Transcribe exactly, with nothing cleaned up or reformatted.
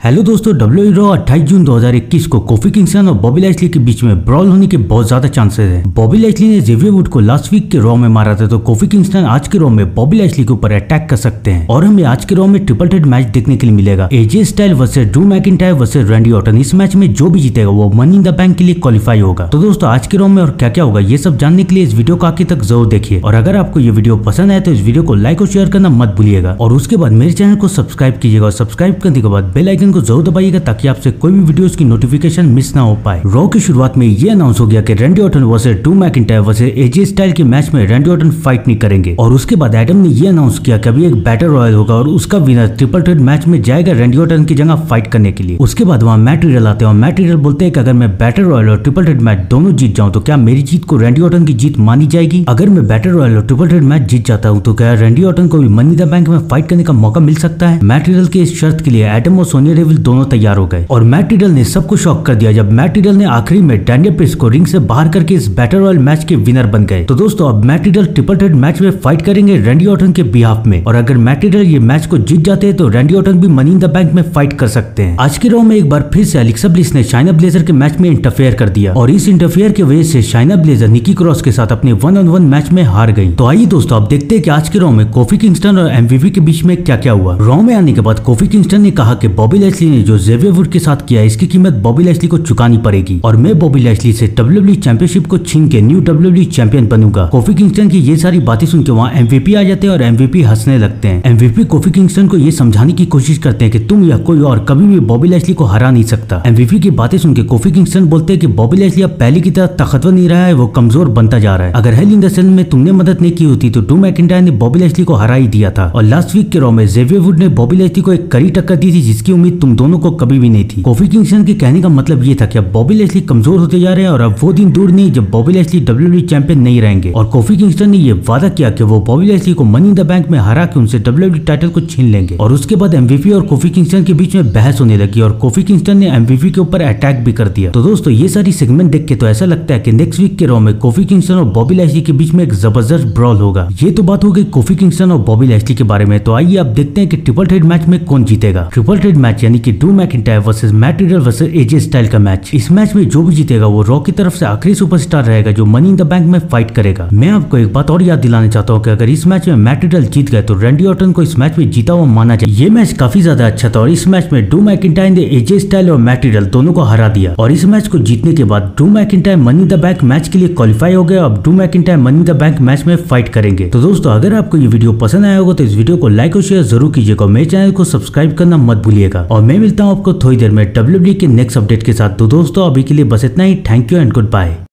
Hello दोस्तों, WWE raw अट्ठाईस जून दो हज़ार इक्कीस को कोफी किंगस्टन और बॉबी लैशली के बीच में ब्रॉल होने के बहुत ज्यादा चांसेस हैं। बॉबी लैशली ने जेवियर वुड को लास्ट वीक के रॉ में मारा था, तो कोफी किंगस्टन आज के रॉ में बॉबी लैशली के ऊपर अटैक कर सकते हैं और हमें आज के रॉ में ट्रिपल थ्रेट मैच देखने के लिए मिलेगा। AJ Styles versus Drew McIntyre versus Randy Orton. इस मैच में जो भी जीतेगा वो मनी इन द बैंक के लिए क्वालिफाई होगा। तो दोस्तों आज के रॉ में और क्या क्या होगा ये सब जानने के लिए इस वीडियो को आखिर तक जरूर देखिए, और अगर आपको ये वीडियो पसंद आए तो इस वीडियो को लाइक और शेयर करना मत भूलिएगा, और उसके बाद मेरे चैनल को सब्सक्राइब कीजिएगा, और सब्सक्राइब करने के बाद बेल आइकन को जरूर दबाइएगा ताकि आपसे कोई भी वीडियोस की नोटिफिकेशन मिस ना हो पाए। रॉ की शुरुआत में ये अनाउंस हो गया कि Randy Orton versus Drew McIntyre versus AJ Styles के मैच में रैंडी ऑर्टन फाइट नहीं करेंगे, और उसके बाद एडम ने ये अनाउंस किया कि अभी एक बैटल रॉयल होगा और उसका विनर ट्रिपल थ्रेट मैच में जाएगा रैंडी ऑर्टन की जगह फाइट करने के लिए। उसके बाद वहां मैट रिडल आते हैं और मैट रिडल बोलते हैं कि अगर मैं बैटल रॉयल और ट्रिपल थ्रेट मैच दोनों जीत जाऊं तो क्या मेरी जीत को रैंडी ऑर्टन की जीत मानी जाएगी? अगर मैं बैटल रॉयल और ट्रिपल थ्रेट मैच जीत जाता हूं तो क्या रैंडी ऑर्टन को भी मनी इन द बैंक में फाइट करने का मौका मिल सकता है? मैट रिडल के इस शर्त के लिए एडम और सोनिया डेविल दोनों तैयार हो गए, और मैट रिडल ने सबको शॉक कर दिया जब मैट रिडल ने आखिरी में डैनियल प्रिंस को रिंग से बाहर करके इस बैटल रॉयल मैच के विनर बन गए। तो दोस्तों अब Matt Riddle triple threat match में फाइट करेंगे रैंडी ऑर्टन के बिहाफ में, और अगर मैट रिडल ये मैच को जीत जाते हैं तो रैंडी ऑर्टन भी मनी इन द बैंक में फाइट कर सकते हैं। आज के रॉ में एक बार फिर से एलेक्सा ब्लिस ने शाइना ब्लेजर के मैच में इंटरफेयर कर दिया, और इस इंटरफेयर की वजह से शाइना ब्लेजर निकी क्रॉस के साथ अपने वन ऑन वन मैच में हार गई। तो आइए दोस्तों अब देखते हैं कि आज के रॉ में कोफी किंगस्टन और एमवीपी के बीच में क्या क्या हुआ। रॉ में आने के बाद कोफी किंगस्टन ने कहा कि बॉबी लैशली ने जो जेवियर वुड के साथ किया इसकी कीमत बॉबी लैशली को चुकानी पड़ेगी, और मैं बॉबी लैशली से डब्ल्यूडब्ल्यूई चैंपियनशिप को छीन के न्यू डब्ल्यूडब्ल्यूई चैंपियन बनूंगा। कोफी किंगस्टन की ये सारी बातें सुन के वहाँ एमवीपी आ जाते हैं और एमवीपी हंसने लगते हैं। एमवीपी कोफी किंगस्टन को ये समझाने की कोशिश करते हैं कि तुम या कोई और कभी भी बॉबी लैशली को हरा नहीं सकता। एमवीपी की बातें सुन के कोफी किंगस्टन बोलते हैं कि बॉबी लैशली अब पहले की तरह ताकतवर नहीं रहा है, वो कमजोर बनता जा रहा है। अगर हेल इन द सेल में तुमने मदद नहीं की होती तो ड्रू मैकिंटायर ने बॉबी लैशली को हरा ही दिया था, और लास्ट वीक के रॉ में जेवियर वुड ने बॉबी लैशली को एक कड़ी टक्कर दी थी जिसकी उम्मीद तुम दोनों को कभी भी नहीं थी। कोफी किंगस्टन के कहने का मतलब ये था कि अब बॉबी लैशली कमजोर होते जा रहे हैं और अब वो दिन दूर नहीं जब बॉबी लैशली डब्ल्यूडब्ल्यूई चैंपियन नहीं रहेंगे, और कोफी किंगस्टन ने ये वादा किया कि वो बॉबी लैशली को मनी इन द बैंक में हरा के उनसे डब्ल्यूडब्ल्यूई टाइटल को छीन लेंगे। और उसके बाद एमवीपी और कोफी किंगस्टन के बीच में बहस होने लगी और कोफी किंगस्टन ने एमवीपी के ऊपर अटैक भी कर दिया। तो दोस्तों ये सारी सेगमेंट देख के तो ऐसा लगता है कि नेक्स्ट वीक के रॉ में कोफी किंगस्टन और बॉबी लैशली के बीच में एक जबरदस्त ब्रॉल होगा। ये तो बात हो गई कोफी किंगस्टन और बॉबी लैशली के बारे में। तो आइए अब देखते हैं कि ट्रिपल थ्रेट मैच में कौन जीतेगा। ट्रिपल थ्रेट मैच यानी कि Drew McIntyre versus Matt Riddle versus AJ Styles का मैच। इस मैच में जो भी जीतेगा वो रॉ की तरफ से आखिरी सुपरस्टार रहेगा जो मनी इन द बैंक में फाइट करेगा। मैं आपको एक बात और याद दिलाना चाहता हूँ कि अगर इस मैच में मैट रिडल जीत गए तो रैंडी ऑर्टन को इस मैच में जीता हुआ माना जाए। ये मैच काफी ज्यादा अच्छा था, और इस मैच में ड्रू मैकिंटायर ने एजे स्टाइल और मैट रिडल दोनों को हरा दिया, और इस मैच को जीतने के बाद Drew McIntyre Money in the Bank match के लिए क्वालिफाई हो गए। अब Drew McIntyre Money in the Bank match में फाइट करेंगे। तो दोस्तों अगर आपको ये वीडियो पसंद आया होगा तो इस वीडियो को लाइक और शेयर जरूर कीजिएगा, और मेरे चैनल को सब्सक्राइब करना मत भूलिएगा, और मैं मिलता हूँ आपको थोड़ी देर में डब्ल्यूडब्ल्यूई के नेक्स्ट अपडेट के साथ। तो दोस्तों अभी के लिए बस इतना ही। Thank you and good bye.